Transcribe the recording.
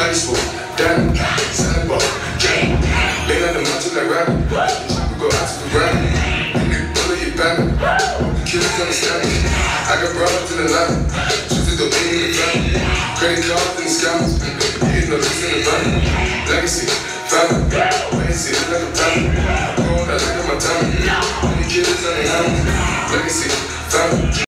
high school, Dannie, Santa Gang. Been at the mountain like rapping. We go out to the ground. Pull up your Panda. The kids understand me. I got brought up to the line. Choose the domain in the family. Credit cards and the scams. Hitting the loose in the van. Legacy, family. Legacy, look like a family. Going out, look at my time. Many kids on the hand. Legacy, family.